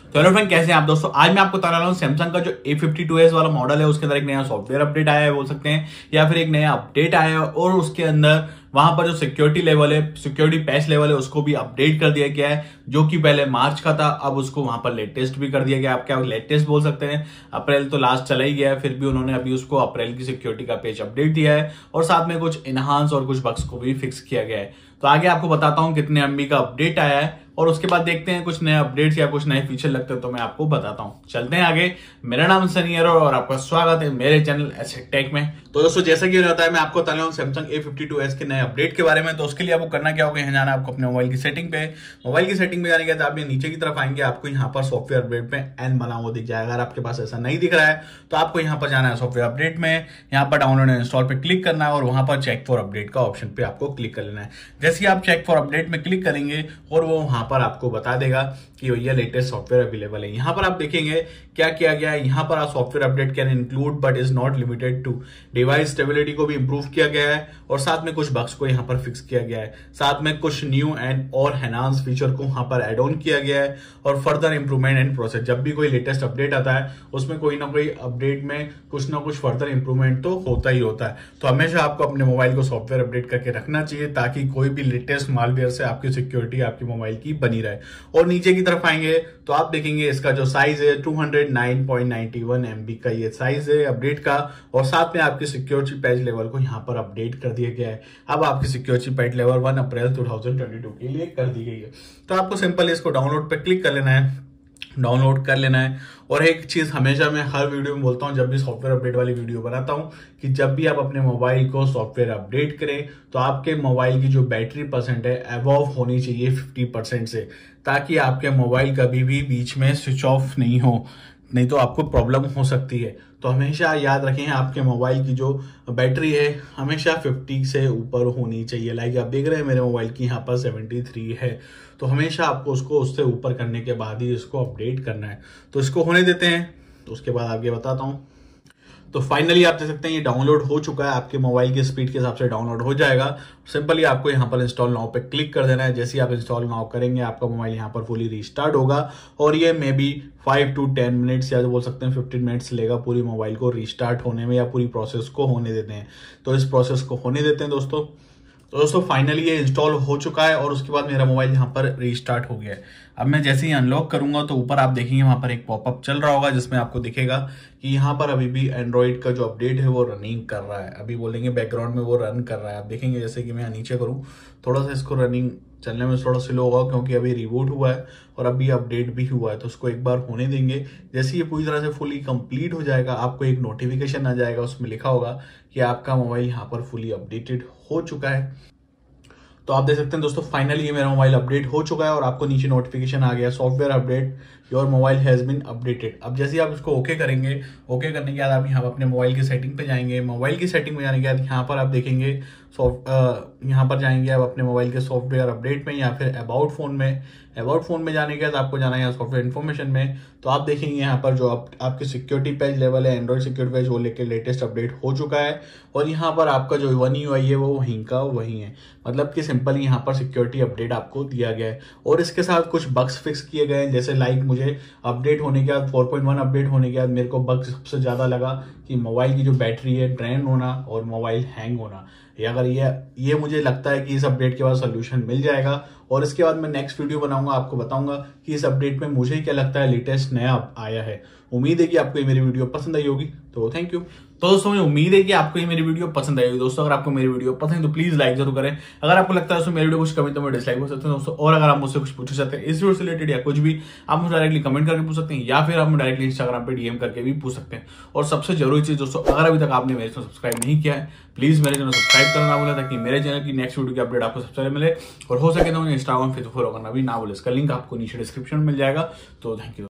तो hello friend, कैसे हैं आप दोस्तों। आज मैं आपको बता रहा हूँ सैमसंग का जो A52s वाला मॉडल है उसके अंदर एक नया सॉफ्टवेयर अपडेट आया है बोल सकते हैं, या फिर एक नया अपडेट आया है और उसके अंदर वहां पर जो सिक्योरिटी लेवल है, सिक्योरिटी पैच लेवल है, उसको भी अपडेट कर दिया गया है। जो कि पहले मार्च का था, अब उसको वहां पर लेटेस्ट भी कर दिया गया। आप क्या लेटेस्ट बोल सकते हैं, अप्रैल तो लास्ट चला ही गया है, फिर भी उन्होंने अभी उसको अप्रैल की सिक्योरिटी का पेज अपडेट दिया है और साथ में कुछ इनहांस और कुछ बग्स को भी फिक्स किया गया है। तो आगे आपको बताता हूं कितने एमबी का अपडेट आया है और उसके बाद देखते हैं कुछ नए अपडेट्स या कुछ नए फीचर लगते हैं तो मैं आपको बताता हूं। चलते हैं आगे। मेरा नाम सनी है और आपका स्वागत है मेरे चैनल एसेट टेक में। तो दोस्तों, जैसा कि होता है मैं आपको बता रहा हूं सैमसंग A52s के नए अपडेट के बारे में। तो उसके लिए आपको करना क्या होगा, यहाँ जाना है आपको अपने मोबाइल की सेटिंग पे। मोबाइल की सेटिंग में जाने के बाद आप नीचे की तरफ आएंगे, आपको यहाँ पर सॉफ्टवेयर अपडेट में एन बना हुआ दिख जाएगा। अगर आपके पास ऐसा नहीं दिख रहा है तो आपको यहाँ पर जाना है सॉफ्टवेयर अपडेट में, यहाँ पर डाउनलोड एंड इंस्टॉल पे क्लिक करना है और वहां पर चेक फॉर अपडेट का ऑप्शन पे आपको क्लिक कर लेना है। जैसे ही आप चेक फॉर अपडेट में क्लिक करेंगे और वो वहां पर आपको बता देगा कि भैया लेटेस्ट सॉफ्टवेयर अवेलेबल है। यहां पर आप देखेंगे क्या किया गया है। यहां पर आप software update can include but is not limited to, device stability को भी इंप्रूव किया गया है और साथ में कुछ बग्स को यहां पर फिक्स किया गया है। साथ में कुछ न्यू एंड और एनहांस फीचर को वहां पर एड ऑन किया गया है और फर्दर इंप्रूवमेंट एंड प्रोसेस। जब भी कोई लेटेस्ट अपडेट आता है उसमें कोई ना कोई अपडेट में कुछ ना कुछ फर्दर इंप्रूवमेंट तो होता ही होता है। तो हमेशा आपको अपने मोबाइल को सॉफ्टवेयर अपडेट करके रखना चाहिए ताकि कोई भी लेटेस्ट मालवेयर से आपकी सिक्योरिटी आपकी मोबाइल की बनी रहे। और नीचे की तरफ आएंगे तो आप देखेंगे इसका जो साइज है 209.91 MB का ये साइज है अपडेट का और साथ में आपकी सिक्योरिटी पैच लेवल को यहाँ पर अपडेट कर दिया गया है। अब आपकी सिक्योरिटी पैच लेवल 1 अप्रैल 2022 के लिए कर दी गई है। तो आपको सिंपल इसको डाउनलोड पे क्लिक कर लेना है, डाउनलोड कर लेना है। और एक चीज हमेशा मैं हर वीडियो में बोलता हूं, जब भी सॉफ्टवेयर अपडेट वाली वीडियो बनाता हूं, कि जब भी आप अपने मोबाइल को सॉफ्टवेयर अपडेट करें तो आपके मोबाइल की जो बैटरी परसेंट है अबव होनी चाहिए 50% से, ताकि आपके मोबाइल कभी भी बीच में स्विच ऑफ नहीं हो, नहीं तो आपको प्रॉब्लम हो सकती है। तो हमेशा याद रखें आपके मोबाइल की जो बैटरी है हमेशा 50 से ऊपर होनी चाहिए। लाइक आप देख रहे हैं मेरे मोबाइल की यहाँ पर 73 है, तो हमेशा आपको उसको उससे ऊपर करने के बाद ही इसको अपडेट करना है। तो इसको होने देते हैं, तो उसके बाद आगे बताता हूँ। तो फाइनली आप देख सकते हैं ये डाउनलोड हो चुका है, आपके मोबाइल की स्पीड के हिसाब से डाउनलोड हो जाएगा। सिंपली आपको यहाँ पर इंस्टॉल नाउ पे क्लिक कर देना है। जैसे ही आप इंस्टॉल नाउ करेंगे आपका मोबाइल यहाँ पर फुली रीस्टार्ट होगा और ये मे बी 5 to 10 मिनट्स या बोल सकते हैं 15 मिनट्स लेगा पूरी मोबाइल को रीस्टार्ट होने में, या पूरी प्रोसेस को होने देते हैं। तो इस प्रोसेस को होने देते हैं दोस्तों। तो दोस्तों फाइनली ये इंस्टॉल हो चुका है और उसके बाद मेरा मोबाइल यहाँ पर रीस्टार्ट हो गया है। अब मैं जैसे ही अनलॉक करूंगा तो ऊपर आप देखेंगे वहां पर एक पॉपअप चल रहा होगा जिसमें आपको दिखेगा कि यहाँ पर अभी भी एंड्रॉइड का जो अपडेट है वो रनिंग कर रहा है। अभी बोलेंगे बैकग्राउंड में वो रन कर रहा है। आप देखेंगे जैसे कि मैं नीचे करूँ थोड़ा सा इसको रनिंग चलने में थोड़ा स्लो होगा क्योंकि अभी रिबूट हुआ है और अभी अपडेट भी हुआ है। तो उसको एक बार होने देंगे। जैसे ये पूरी तरह से फुली कंप्लीट हो जाएगा आपको एक नोटिफिकेशन आ जाएगा, उसमें लिखा होगा कि आपका मोबाइल यहाँ पर फुली अपडेटेड हो चुका है। तो आप देख सकते हैं दोस्तों फाइनली ये मेरा मोबाइल अपडेट हो चुका है और आपको नीचे नोटिफिकेशन आ गया software update, your mobile has been updated. अब जैसे ही आप इसको ओके करेंगे, ओके करने के बाद आप यहाँ अपने मोबाइल की सेटिंग पे जाएंगे। मोबाइल की सेटिंग में जाने के बाद यहाँ पर आप देखेंगे यहाँ पर जाएंगे आप अपने मोबाइल के सॉफ्टवेयर अपडेट में या फिर अबाउट फोन में। अबाउट फोन में जाने के बाद आपको जाना है सॉफ्टवेयर इन्फॉर्मेशन में। तो आप देखेंगे यहाँ पर जो आपकी सिक्योरिटी पैच लेवल है, एंड्रॉइड सिक्योरिटी पैच, वो लेकर लेटेस्ट अपडेट हो चुका है और यहाँ पर आपका जो वन UI है वो वहीं का वहीं है। मतलब कि सिंपल यहाँ पर सिक्योरिटी अपडेट आपको दिया गया है और इसके साथ कुछ बग्स फिक्स किए गए हैं। जैसे लाइक मुझे अपडेट होने के बाद 4.1 अपडेट होने के बाद मेरे को बग सबसे ज्यादा लगा कि मोबाइल की जो बैटरी है ड्रेन होना और मोबाइल हैंग होना। अगर ये मुझे लगता है कि इस अपडेट के बाद सोल्यूशन मिल जाएगा और इसके बाद मैं नेक्स्ट वीडियो बनाऊंगा, आपको बताऊंगा कि इस अपडेट में मुझे क्या लगता है लेटेस्ट नया आया है। उम्मीद है कि आपको ये मेरी वीडियो पसंद आई होगी, तो थैंक यू। तो दोस्तों मुझे उम्मीद है कि आपको ये मेरी वीडियो पसंद आई होगी। दोस्तों अगर आपको मेरी वीडियो पसंद है तो प्लीज लाइक जरूर करें। अगर आपको लगता है दोस्तों मेरी वीडियो कुछ कमी तो मैं डिसलाइक हो सकते हैं दोस्तों। और अगर आप मुझसे कुछ पूछ सकते हैं इस वीडियो से रिलेटेड या कुछ भी, आप मुझे डायरेक्टली कमेंट करके पूछ सकते हैं या फिर आप डायरेक्टली इंस्टाग्राम पे DM करके भी पूछ सकते हैं। और सबसे जरूरी चीज दोस्तों, अगर अभी तक आपने मेरे चैनल सब्सक्राइब नहीं किया है प्लीज मेरे चैनल सब्सक्राइब करना ना भूलें ताकि मेरे चैनल की नेक्स्ट वीडियो की अपडेट आपको सबसे पहले मिले। और हो सके तो मुझे इंस्टाग्राम फेसबुक फॉलो करना भी ना भूलें। इसका लिंक आपको नीचे डिस्क्रिप्शन में मिल जाएगा। तो थैंक यू।